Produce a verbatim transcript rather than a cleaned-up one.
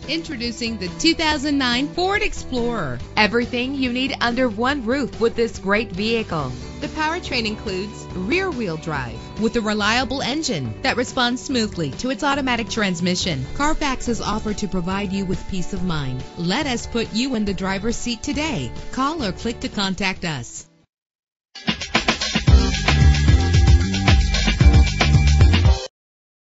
Introducing the two thousand nine Ford Explorer. Everything you need under one roof with this great vehicle. The powertrain includes rear-wheel drive with a reliable engine that responds smoothly to its automatic transmission. Carfax is offered to provide you with peace of mind. Let us put you in the driver's seat today. Call or click to contact us.